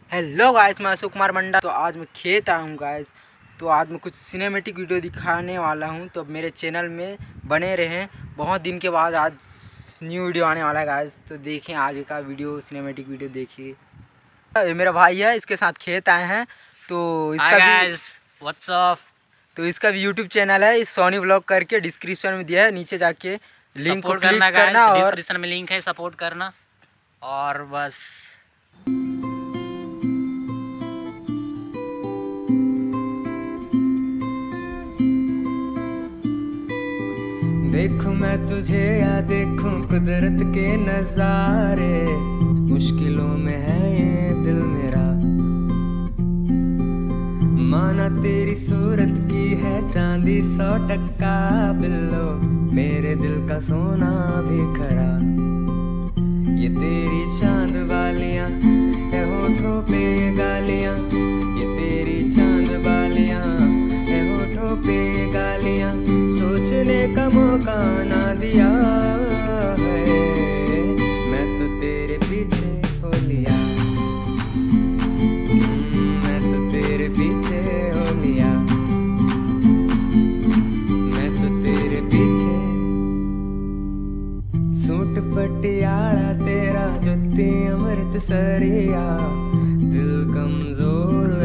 Hello guys, मैं अशोक कुमार मंडा। तो आज मैं खेत आया हूँ गाइस। तो आज मैं कुछ सिनेमेटिक वीडियो दिखाने वाला हूँ, तो मेरे चैनल में बने रहें। बहुत दिन के बाद आज न्यू वीडियो आने वाला है गाइस। तो देखें आगे का वीडियो, सिनेमेटिक वीडियो देखिए। ये मेरा भाई है, इसके साथ खेत आए हैं। तो इसका भी व्हाट्सअप, तो इसका भी यूट्यूब चैनल है, इस सोनी व्लॉग करके डिस्क्रिप्शन में दिया है, नीचे जाके लिंक को क्लिक करना और डिस्क्रिप्शन में लिंक है, सपोर्ट करना। और बस देखूं मैं तुझे या देखूं कुदरत के नजारे, मुश्किलों में है ये दिल मेरा। माना तेरी सूरत की है चांदी 100% बिल्लो, मेरे दिल का सोना भी खरा। ये तेरी चांद वालियां है होठों पे ये गालियां, ये तेरी चांद वालियां है होठों पे ये गालियां। सोचने का मौका ना दिया है, मैं तो तेरे पीछे हो लिया, मैं तो तेरे पीछे हो लिया, मैं तो तेरे पीछे। सूट पटियाला तेरा, जुत्ती अमृत सरिया, दिल कमजोर